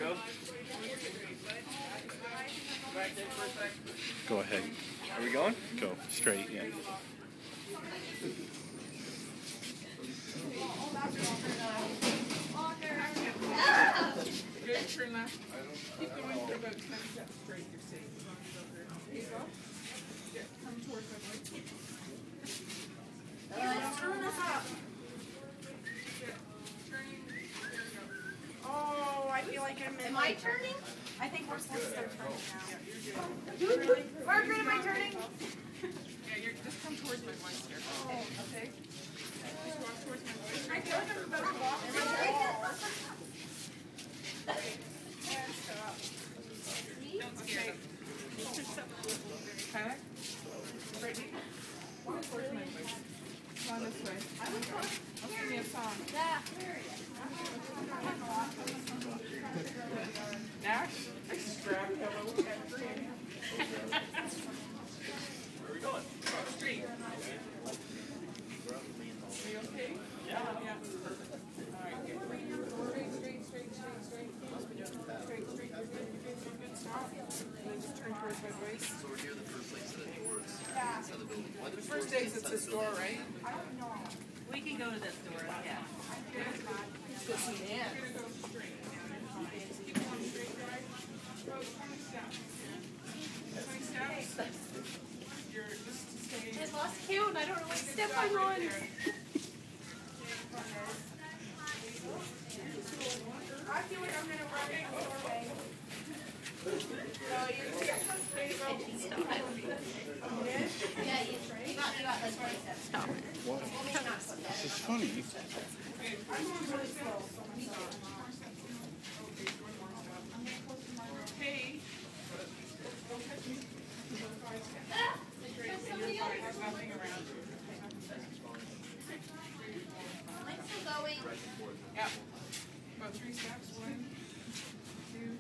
go. Go ahead. Are we going? Go straight, yeah. Good, turn left. Keep going for about 10 steps straight. You're safe. Here you go. Yeah, come towards my voice. Turn us up. Oh, I feel like I'm in. Am I turning? I think we're supposed to start turning now. Really? Margaret, am I turning? Yeah, you're just come towards my voice here. Okay. Just walk towards my voice. I feel like I'm about to walk. Am I turning? And stop. Don't scare them. Tyler? Brittany? Walk towards my voice. Come on this way. I'll sing you a song. Yeah. Nash? I strapped hello at three. Where are we going? Cross street. Are you okay? Yeah. Yeah. Perfect. All right, good. Straight. Straight. You're good. Stop. And then just turn towards my voice. So we're near the first exit at doors. Yeah. Inside the building. Why The first exit's this door, right? I don't know. We can go to this door, yeah. This is man. You're gonna go straight. Keep going straight, right? Go 20 steps. 20 steps. You're just to stay. I lost count. I don't know what step Stop I'm right on. there. I feel like I'm gonna run in the doorway. No, you're just straight go. Yeah, you got this right. Stop. What? This is funny. Okay, I'm going really slow. So I'm gonna stop. Okay, one more step. Hey. Don't touch me. Go 5 steps. Straight, you're fine. There's nothing around you. I'm still going. Yeah. About 3 steps. 1, 2,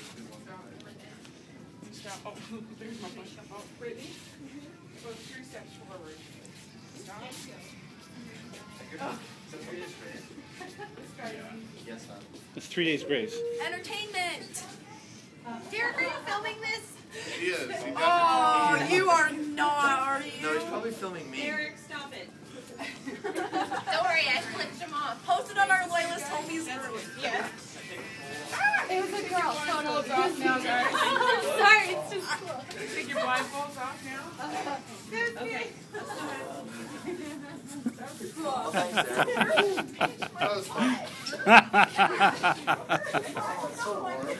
stop. Stop. Oh, there's my bush. Oh, Brittany. About 3 steps forward. Stop. Oh. This guy. Yes, ma'am. It's 3 days grace. Entertainment. Derek, are you filming this? He is. He Oh, you are not, are you? No, he's probably filming me. Derek, stop it. Don't worry, I flipped him off. Post it on our loyalist homies group. Yeah. It was a girl. Blindfolds off now, guys. Sorry, it's just cool. Take your blindfolds off now. Okay. That was cool. Thanks, Sarah. That was fun.